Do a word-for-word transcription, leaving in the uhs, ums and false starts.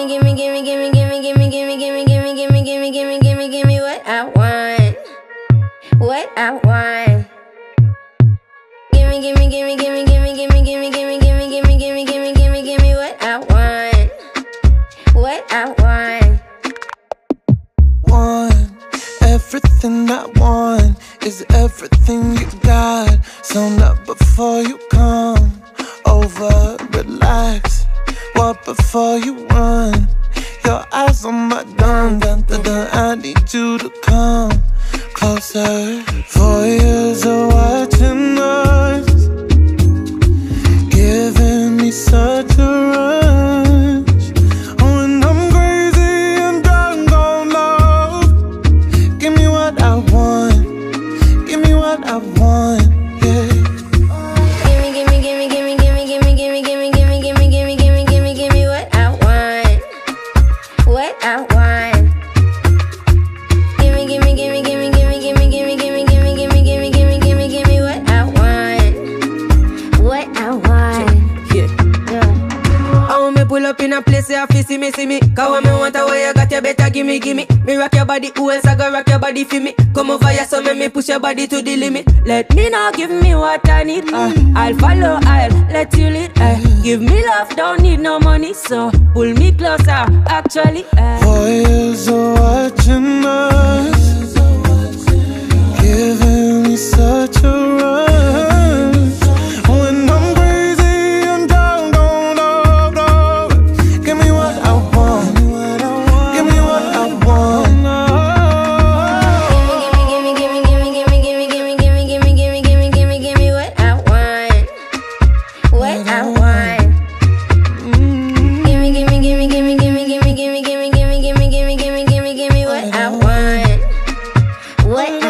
gimme, gimme, gimme, gimme, gimme, gimme, gimme, gimme, gimme, gimme, gimme, gimme, gimme, gimme what I want, what I want. Gimme, gimme, gimme, gimme, gimme, gimme, gimme, gimme, gimme, gimme, gimme, gimme, gimme, gimme what I want, what I want. Want everything I want is everything you got. So not before you come over, relax. Walk before you run. Your eyes on my dun dun dun dun. I need you to come closer. Four years of watching us, giving me such a rush. When I'm crazy and drunk on love, give me what I want, give me what I want, yeah. Gimme, gimme, gimme, gimme, gimme, gimme, gimme, gimme, gimme, gimme, gimme, gimme, gimme what I want, what I want. Gimme, gimme, gimme, gimme, gimme, gimme, gimme, gimme, gimme, gimme, gimme, gimme, gimme, gimme what I want, what I want. Yeah. Yeah. I want me pull up in a place where you see me, see me. Cause when me want a way you got, you better gimme, gimme. Me rock your body, who else I go rock your body for me? Come over here, so make me push your body to the limit. Let me know, give me what I need. Uh, I'll follow, I'll let you lead. Uh, give me love, don't need no money, so pull me closer, actually. Uh. Four years of watching us, giving me such a rush. When I'm crazy and down, down, down, down, give me what I want, give me what I want. Gimme, gimme, gimme, gimme, gimme, gimme, gimme, gimme, gimme, gimme, gimme, gimme what I want, what I want. Gimme, gimme, gimme, gimme, gimme, gimme, gimme, gimme, gimme, gimme, gimme, gimme, gimme, gimme what I want, what